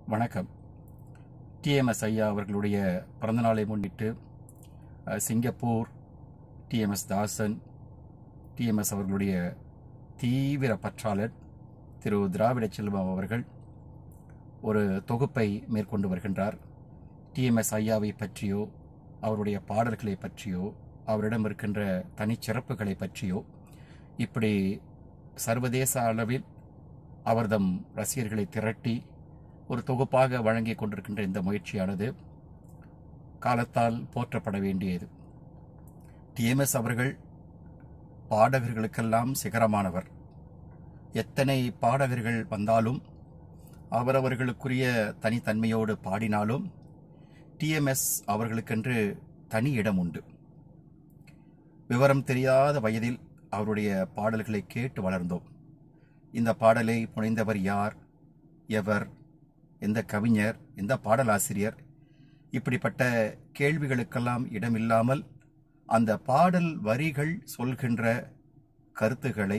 வணக்கம். T.M.S ஐயா அவர்களுடைய பிறந்தநாளை முன்னிட்டு சிங்கப்பூர் T.M.S தாசன், T.M.S அவர்களுடைய தீவிர பற்றாளர் திரு திராவிட செல்வம் அவர்கள் ஒரு தொகுப்பை மேற்கொண்டு வருகின்றார். T.M.S ஐயாவை பற்றியோ அவருடைய பாடல்களை பற்றியோ அவரிடம் இருக்கின்ற தனிச்சிறப்புகளை பற்றியோ இப்படி சர்வதேச அளவில் அவர்தம் ரசிகர்களை திரட்டி ஒரு தொகுப்பாக வழங்கி கொண்டிருக்கின்ற இந்த முயற்சியானது காலத்தால் போற்றப்பட வேண்டியது. T.M.S அவர்கள் பாடகர்களுக்கெல்லாம் சிகரமானவர். எத்தனை பாடகர்கள் வந்தாலும் அவரவர்களுக்குரிய தனித்தன்மையோடு பாடினாலும் T.M.S அவர்களுக்கென்று தனி இடம் உண்டு. விவரம் தெரியாத வயதில் அவருடைய பாடல்களை கேட்டு வளர்ந்தோம். இந்த பாடலை புனைந்தவர் யார், எவர், எந்த கவிஞர், எந்த பாடலாசிரியர், இப்படிப்பட்ட கேள்விகளுக்கெல்லாம் இடமில்லாமல் அந்த பாடல் வரிகள் சொல்கின்ற கருத்துக்களை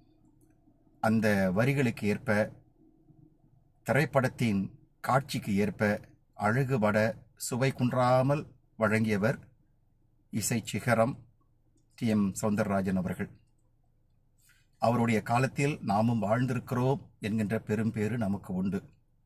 அந்த வரிகளுக்கு ஏற்ப, திரைப்படத்தின் காட்சிக்கு ஏற்ப அழகுபட சுவை குன்றாமல் வழங்கியவர் இசை சிகரம் T.M. சௌந்தரராஜன் அவர்கள். அவருடைய காலத்தில் நாமும் வாழ்ந்திருக்கிறோம் என்கின்ற பெரும்பேறு நமக்கு உண்டு.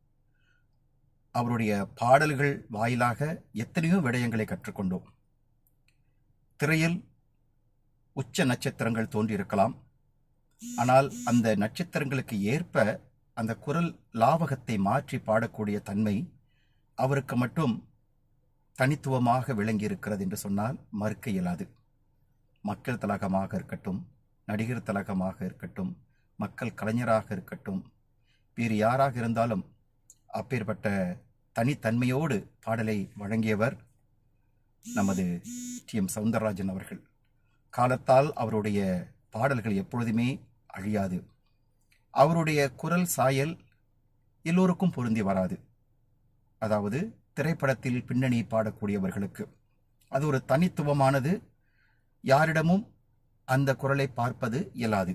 அவருடைய பாடல்கள் வாயிலாக எத்தனையோ விடயங்களை கற்றுக்கொண்டோம். திரையில் உச்ச நட்சத்திரங்கள் தோன்றியிருக்கலாம். ஆனால் அந்த நட்சத்திரங்களுக்கு ஏற்ப அந்த குரல் லாவகத்தை மாற்றி பாடக்கூடிய தன்மை அவருக்கு மட்டும் தனித்துவமாக விளங்கியிருக்கிறது என்று சொன்னால் மறுக்க இயலாது. மக்கள் திலகமாக இருக்கட்டும், நடிகர் திலகமாக இருக்கட்டும், மக்கள் கலைஞராக இருக்கட்டும், வேறு யாராக இருந்தாலும் அப்பேற்பட்ட தனித்தன்மையோடு பாடலை வழங்கியவர் நமது T.M. சௌந்தரராஜன் அவர்கள். காலத்தால் அவருடைய பாடல்கள் எப்பொழுதுமே அழியாது. அவருடைய குரல் சாயல் எல்லோருக்கும் பொருந்தி வராது. அதாவது திரைப்படத்தில் பின்னணி பாடக்கூடியவர்களுக்கு அது ஒரு தனித்துவமானது. யாரிடமும் அந்த குரலை பார்ப்பது இயலாது.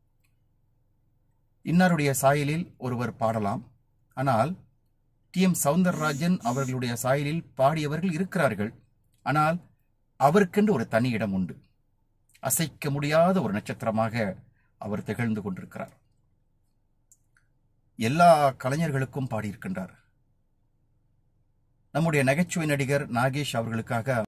இன்னாருடைய சாயலில் ஒருவர் பாடலாம். ஆனால் T.M. சௌந்தரராஜன் அவர்களுடைய சாயலில் பாடியவர்கள் இருக்கிறார்கள். ஆனால் அவருக்கென்று ஒரு தனி இடம் உண்டு. அசைக்க முடியாத ஒரு நட்சத்திரமாக அவர் திகழ்ந்து கொண்டிருக்கிறார். எல்லா கலைஞர்களுக்கும் பாடியிருக்கின்றார். நம்முடைய நகைச்சுவை நடிகர் நாகேஷ் அவர்களுக்காக